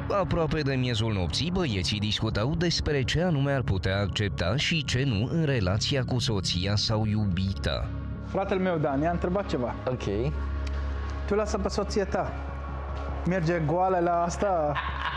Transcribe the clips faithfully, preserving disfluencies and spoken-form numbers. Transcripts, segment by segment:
Aproape de miezul nopții, băieții discutau despre ce anume ar putea accepta și ce nu în relația cu soția sau iubita. Fratele meu, Dan, i-a întrebat ceva. Ok. Tu lasă pe soția ta. Merge goală la asta,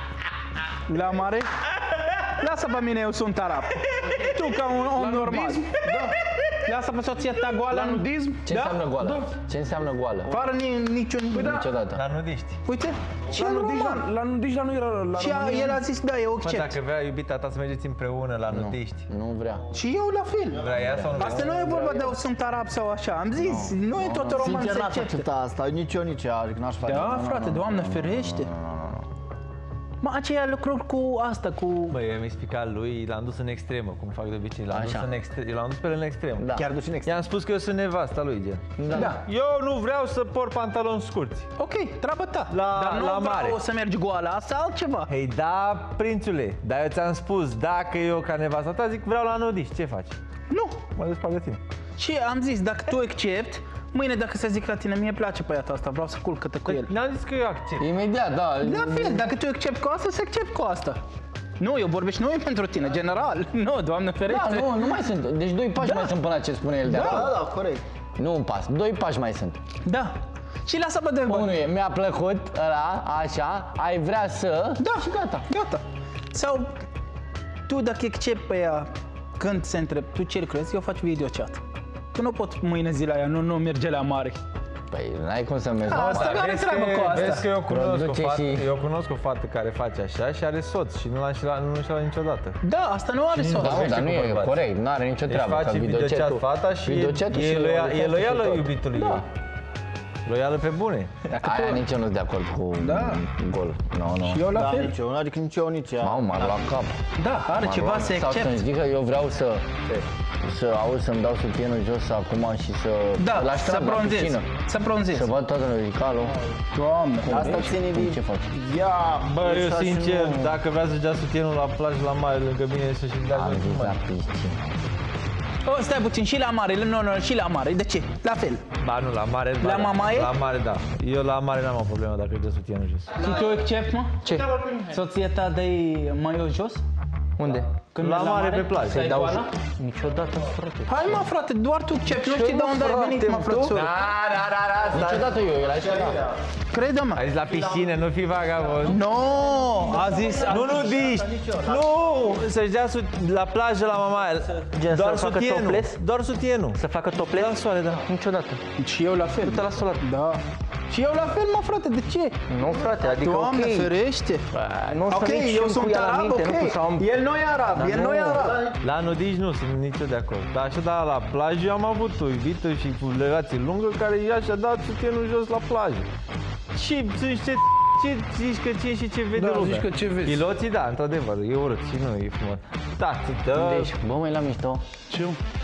la mare? Lasă pe mine, eu sunt arab. Tu ca un om normal. Da. Lasă pe soția ta goală. La nudism? Ce Da? înseamnă goală? Da. Ce înseamnă goală? Fără ni, niciun... Păi da. Niciodată. La nudiști. Uite, ce La nudiști, normal. la, la nudiști, la nu era la Și a, România. el a zis, da, eu Bă, accept. dacă vrea iubita ta să mergeți împreună la nudiști, Nu vrea. Și eu la fel. vrea ea sau nu? Asta nu e vorba de eu sunt arab sau așa. Am zis, nu e tot roman Sincer, să n-aș accepte. accepta asta, nici eu, nici ea, adică n-aș face. Da, frate, Doamne ferește. Mă, aceea lucruri cu asta, cu... Bă, eu mi-ai explicat lui, l-am dus în extremă, cum fac de obicei. L-am dus Așa. în extremă. Eu l-am dus pe el în extremă. Da. Chiar duci în extrem. I-am spus că eu sunt nevasta lui, gen. Da. Da. Eu nu vreau să port pantaloni scurți. Ok, treaba ta. La- Dar nu la vreau mare. o să mergi goală, asta altceva. Hei, da, prințule, dar eu ți-am spus, dacă eu ca nevasta ta zic vreau la nudiști, ce faci? Nu. Mă despart de tine. Și am zis, dacă tu accepti, mâine dacă se zic la tine, mie place băiatul asta, vreau să culcă-te cu el. N-am zis că eu accept. Imediat, da. La fel, dacă tu accepti cu asta, să accept cu asta. Nu, eu vorbesc, nu e pentru tine, general. Nu, Doamne Da, ferește. nu, nu mai sunt. Deci doi pași mai sunt până la ce spune el de Da. acolo. Da, da, corect. Nu un pas, doi pași mai sunt. Da. Și lasă pe de Unul e, mi-a plăcut ăla, așa, ai vrea să... Da, și gata. Gata. Sau tu dacă accepti pe ea când se întreb, tu ce crezi, eu fac video chat. Tu nu pot mâine zi la ea, nu, nu merge la mare. Păi, n-ai cum să mergi. Asta la are Vezi treabă că, cu asta. vezi că eu cunosc, o Produce fată, și- eu cunosc o fată care face așa și are soț și nu l-a înșelat, nu înșelat niciodată. Da, asta nu are Și soț. Da, mă, dar nu cu e bărbați. corect, nu are nicio Deci treabă. face că videochat videochatul- fata și videochatul e, și e, loia, e OnlyFans-ul loială și tot. iubitului Da. ei. Loială pe bune. Aia nici eu nu sunt de acord cu Da. gol. Nu, nu. Și eu la Da, fel. nici eu, adică nici eu, nici ea. Mamă, m-ar lua cap. Da, are M-ar ceva lua- să Sau să-mi accept. zică, eu vreau să... Să auzi să-mi dau sutienul jos acum și să... Da, la să stradă, la bronzezi. piscină. Să bronzezi. Să văd toată medicalul. Doamne. Asta ține de... Ce faci? Ia, Bă, eu așa și sincer, nu. dacă vrea să-și dea sutienul la plajă la mare lângă mine să-și dea Am jos zis cu la mare. piscină. Oh, stai puțin, și la mare, nu, nu, și la mare. De ce? La fel. Ba nu, la mare, La ba, mamaie? La mare, da. Eu la mare n-am o problemă dacă își dă sutienul jos. Și tu accept, mă? Ce? Soția ta dă-i maiul jos? Unde? Când La mergi mare pe plajă. Să-i Dau goală? Niciodată, frate. Hai mă, frate, doar tu accepti, nu știi de unde ai venit, mă, frățură. Da, da, da, da, Niciodată eu, el a zis că da. Crede-mă. Ai zis la piscină, nu fi vagabond. Nu, a zis... a Nu, zis- nu diști! Nu! Să-și dea sut- la plajă la mamaia. Gen Doar să facă sutienul. topless? Doar sutienul. Să facă topless? La soare, da. Niciodată. Și eu la fel. Du-te la solar. Da. Și eu la fel, mă, frate, de ce? Nu, frate, adică Doamne ok. ferește. Nu o să Ok, vii și eu cu sunt ea la arab, minte, nu ok. cu să am... El nu e arab, el nu e nu. arab. La nudiști nu sunt nici eu de acord. Dar așa, da, la plajă eu am avut o iubită și cu relație lungă care ea și-a dat sutienul jos la plajă. Și sunt niște ce zici că ce și ce vede Da, lumea. zici că ce vezi. Piloții, da, într-adevăr, e urât și nu e frumos. Da, ți dă... Deci, bă, mai la mișto. Ce?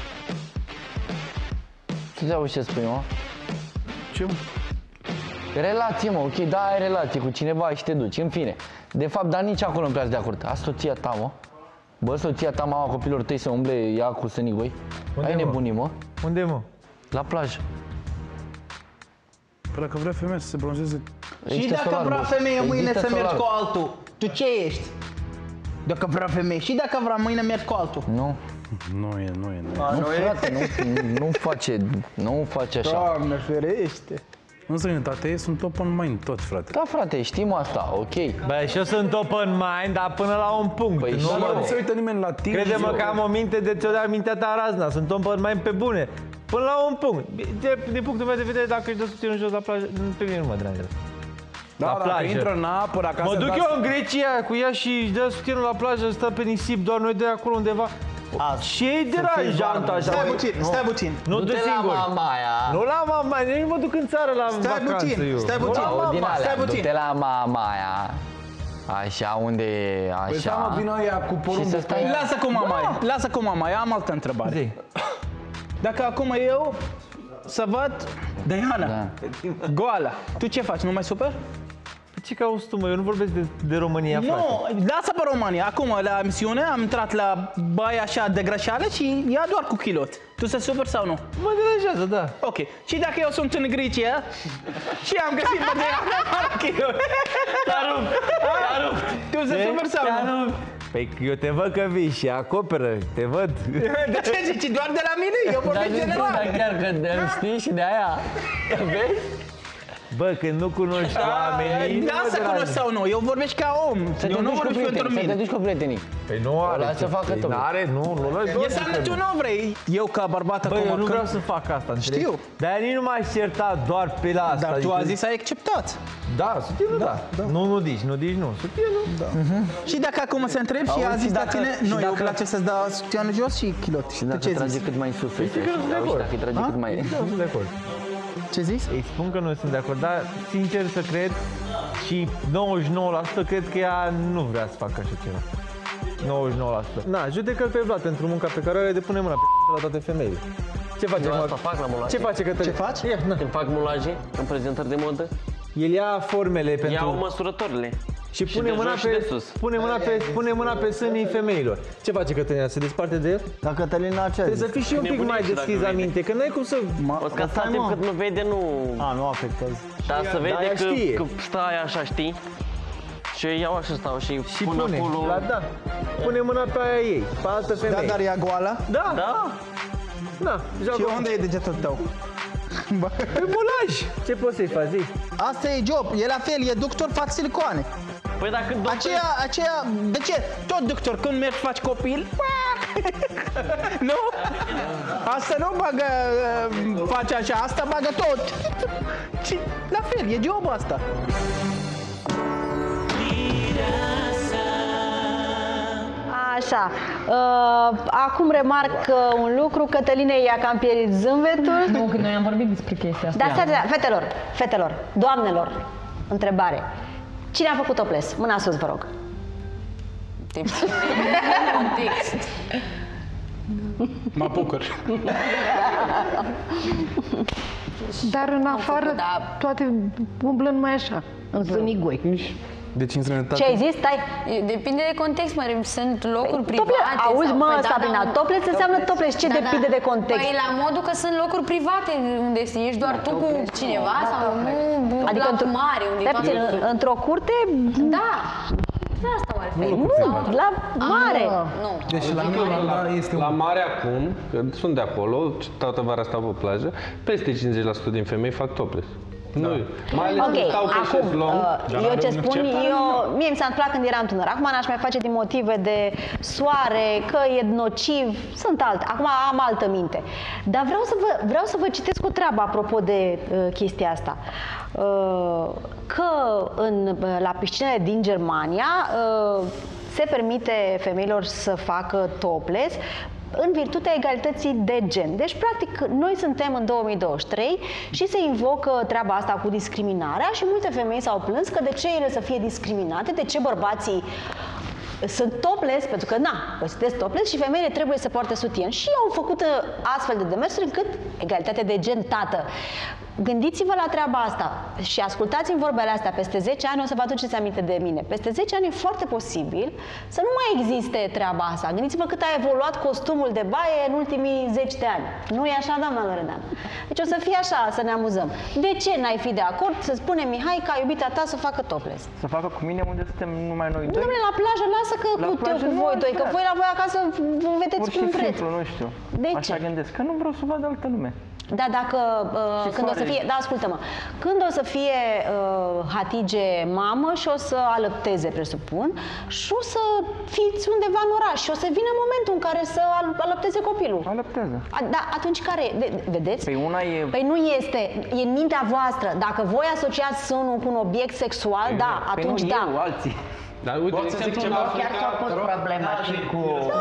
Tu te auzi ce spui, mă? Ce? Relație, mă, ok, da, ai relație cu cineva și te duci, în fine. De fapt, dar nici acolo nu prea de acord. A soția ta, mă. Bă, soția ta, mama copilor tăi să umble ea cu sănigoi. Unde, Ai mă? nebunii, mă. Unde, mă? La plajă. Păi dacă vrea femeia să se bronzeze, Și Există dacă solar, vrea bă. femeie mâine Există să mergi solar. cu altul, tu ce ești? Dacă vrea femeie. Și dacă vrea mâine mergi cu altul. Nu, nu e, nu e. Nu. nu, frate, nu, nu face, nu face așa. Doamne ferește. În străinătate ei sunt open mind toți, frate. Da, frate, știm asta, ok. Băi, și eu sunt open mind, dar până la un punct. Păi nu și Dar eu. nu se uită nimeni la tine. Crede-mă și- că am o minte de ți-o dea mintea ta razna, sunt open mind pe bune. Până la un punct. De, din punctul meu de vedere, dacă își dă sutienul jos la plajă, pe mine nu mă deranjează. Da, la dacă plajă. intră în apă, dacă Mă asta duc dați- eu în Grecia cu ea și își dă sutienul la plajă, stă pe nisip, doar noi doi acolo undeva. Ce-i deranjant așa? Stai puțin, stai puțin. Nu Du-te te la singur. mamaia. Nu la mama, nici mă duc în țară la Stai vacanță puțin, eu. stai Nu puțin. la O, din mama. alea, stai puțin. du-te la mamaia. Așa, unde e, Păi stai, mă, așa. vină ea cu Și porumbul să pe stai... ea. Lasă cu mama aia, lasă cu mama aia, am altă întrebare. Zi. Dacă acum eu să văd Diana, Da. goală, tu ce faci, nu mai super? Ce cauți tu, mă? Eu nu vorbesc de, de România, frate. Nu, lasă pe România. Acum, la misiune, am intrat la baia așa de grășală și ea doar cu kilot. Tu se super sau nu? Mă deranjează, da. Ok. Și dacă eu sunt în Grecia și am găsit pe Diana fără kilot? L-a rupt, l-a rupt. să super sau nu? Păi eu te văd că vii și acoperă, te văd. De ce zici? Doar de la mine? Eu Dar vorbesc nu general. dar chiar că îmi știi și de aia. Vezi? Bă, când nu cunoști oamenii... Da, să cunosc sau nu, eu vorbesc ca om. Să te Eu nu duci cu vorbesc pentru prietenii, să te mine. duci cu prietenii. Păi nu are Lasă să facă păi tot. N-are, nu, nu l-ai E înseamnă tu nu vrei. Eu ca bărbat Băi, acum eu nu când- vreau să fac asta, înțelegi? Știu. Dar nici nu m-ai certat doar pe la asta. Dar tu adică- azi zis ai acceptat. Da, sutienul da. da. Nu, nu dici, nu dici, nu. Sutienul. Da. Și dacă acum se întreb și Auzi, a zis și la dacă- tine, și nu, eu dacă- place să-ți dau sutianul jos și kilot. Și Tu dacă ce trage zici? cât mai sus, să-i că nu sunt de auzi, acord. dacă îi trage cât mai... Da, sunt de acord. Ce zici? Îi spun că nu sunt de acord, dar sincer să cred și nouăzeci și nouă la sută cred că ea nu vrea să facă așa ceva. nouăzeci și nouă la sută. Na, judecă-l pe Vlad pentru munca pe care o are de pune mâna pe la toate femeile. Ce face, Eu mă? asta fac la mulaje. Ce face Cătălin? Ce faci? Ia, na. Când fac mulaje, în prezentări de modă, El ia formele pentru... iau măsurătorile. Și pune de mâna jos și pe de sus. pune mâna pe pune mâna pe sânii femeilor. Ce face Cătălina? Se desparte de el? Dar Cătălina ce Trebuie să fii și un pic nebunești mai dacă deschis vede. la minte, că n-ai cum să... O să că atâta timp cât nu vede, nu... A, nu afectează. Dar să da, vede ea că, știe. că stai așa, știi? Și eu iau așa stau și, Și pun pune, acolo... la, da, pune mâna pe aia ei, pe altă Da, femeie. dar ea goală? Da, Da? da, Și joacă unde e degetul tău? pe bulaj. Ce poți să-i faci, zi? Asta e job, e la fel, e doctor, fac silicoane. Păi dacă doctor... Aceea, aceea, de ce? Tot doctor, când mergi faci copil, nu? Asta nu bagă, uh, face așa, asta bagă tot. Și la fel, e job asta. Așa, uh, acum remarc uh, un lucru, Cătăline i-a cam pierit zâmbetul. Nu, că noi am vorbit despre chestia asta. Dar stai, stai, fetelor, fetelor, doamnelor, întrebare. Cine a făcut topless? Mâna sus, vă rog. Context. Mă bucur. Dar în afară, da. toate umblă numai așa, în sânii Deci în străinătate... Ce ai zis? Stai. Depinde de context, mă, sunt locuri private. Topless, auzi sau- mă, Păi da, Sabrina, da, topless înseamnă topless, ce da, da. depinde de context? Păi la modul că sunt locuri private unde ești doar tu cu cineva sau nu, Adică la într-o mare, unde stai toată... puțin, într-o curte, Da, de asta mă refer. nu, la mare. Nu. Deci la mine la este La un... mare acum, că sunt de acolo, toată vara stau pe plajă, peste cincizeci la sută din femei fac topless. Nu, mai ales Ok, când stau pe acum, șezlong. uh, eu ce spun, eu, mie mi s-a întâmplat când eram tânăr. Acum n-aș mai face din motive de soare, că e nociv, sunt alte. Acum am altă minte. Dar vreau să vă, vreau să vă citesc o treabă apropo de uh, chestia asta. Uh, că în, uh, la piscinele din Germania uh, se permite femeilor să facă topless în virtutea egalității de gen. Deci, practic, noi suntem în două mii douăzeci și trei și se invocă treaba asta cu discriminarea și multe femei s-au plâns că de ce ele să fie discriminate, de ce bărbații sunt topless, pentru că, na, voi sunteți topless și femeile trebuie să poarte sutien. Și au făcut uh, astfel de demersuri încât egalitate de gen, tată. Gândiți-vă la treaba asta și ascultați-mi vorbele astea. Peste zece ani o să vă aduceți aminte de mine. Peste zece ani e foarte posibil să nu mai existe treaba asta. Gândiți-vă cât a evoluat costumul de baie în ultimii zece de ani. Nu e așa, doamna Loredana? Deci o să fie așa, să ne amuzăm. De ce n-ai fi de acord să spune Mihai ca iubita ta să facă topless? Să facă cu mine unde suntem numai noi doi? Dom'le, la plajă, lasă că La cu, plajă cu nu voi aș doi, că vrea. voi la voi acasă vă vedeți Pur cum și vreți. simplu, nu știu. De Așa ce? gândesc, că nu vreau să văd altă lume. Da, dacă, uh, când o să soare. fie, da, ascultă-mă, când o să fie uh, Hatice mamă și o să alăpteze, presupun, și o să fiți undeva în oraș și o să vină momentul în care să al- alăpteze copilul. Alăptează. A, da, atunci care e? De, vedeți? Păi una e... Păi nu este, e în mintea voastră. Dacă voi asociați sânul cu un obiect sexual, da, Păi atunci nu da. eu, alții. Dar uite, de exemplu, în Chiar s-a Africa, pus problema și cu...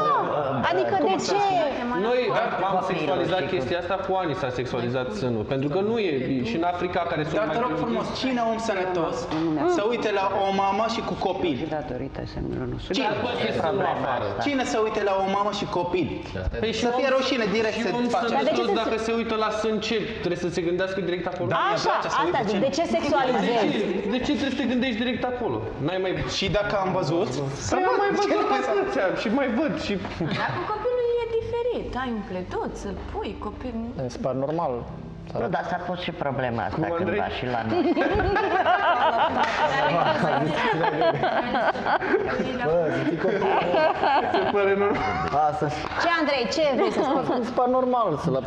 Adică de ce? noi am sexualizat chestia asta, cu ani s-a sexualizat sânul, pentru că nu e, și în Africa care sunt Dar mai te rog frumos, cine om sănătos să uite la o mamă și cu copil? Datorită semnelor nostru. Cine poate fi sânul afară? Cine să uite la o mamă și copil? Păi și Să om- fie rușine direct și să om face. Dar de ce sănătos, se- dacă se uită la sân, ce? Trebuie să se gândească direct acolo? Așa, asta zic, de ce sexualizezi? De ce trebuie să te gândești direct acolo? N-ai mai... Și dacă am văzut, să Păi am mai văzut atâția și mai văd și... Dacă copilul e diferit, ai un pleduț, îl pui, copilul... Mi se pare normal. Nu, dar s-a pus și problema asta Andrei? cândva și la noi. Se pare normal. Asta. Ce, Andrei, ce vrei să spui? Mi se pare normal să la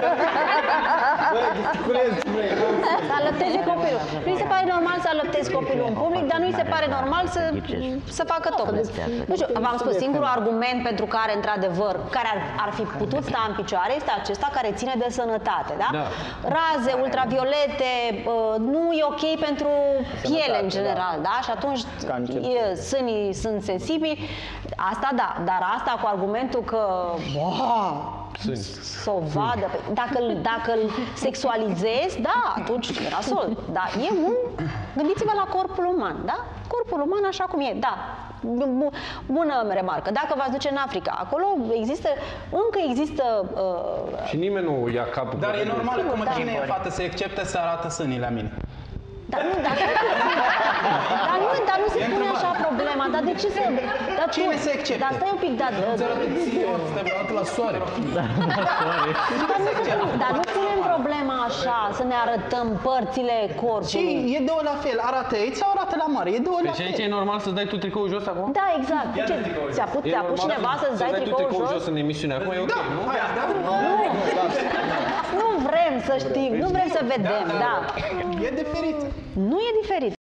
Să alăpteze copilul. Nu se pare normal să alăptezi copilul în public, dar nu îi se pare normal să, să facă topless. Nu știu, v-am spus, singurul argument pentru care, într-adevăr, care ar, ar fi putut sta în picioare este acesta care ține de sănătate, da? Da. Raze, ultraviolete, nu e ok pentru piele în general, da? Și atunci e, sânii sunt sensibili, asta da, dar asta cu argumentul că să o vadă, dacă, dacă îl sexualizezi, da, atunci e nasol, da, e un, gândiți-vă la corpul uman, da? Corpul uman așa cum e, da. Bună remarcă. Dacă v-ați duce în Africa, acolo există, încă există... Uh... Și nimeni nu ia capul. Dar e normal că da. cine e fată se acceptă să arată sânii la mine. Dar nu, dar, dar, nu, dar nu se pune așa problema, dar de ce să... Dar cine tu, se acceptă? Dar stai un pic, dar... la soare. Dar nu, se, dar nu punem problema așa, să ne arătăm părțile corpului. Și e două la fel, arată aici sau arată la mare, e două la fel. Deci aici e normal să-ți dai tu tricoul jos acum? Da, exact. Ce, ți-a pus, ți-a pus cineva să-ți dai tricoul jos? jos în emisiune, acum e ok, nu? Nu vrem să știm, nu vrem să vedem, da. E diferit. Nu e diferit.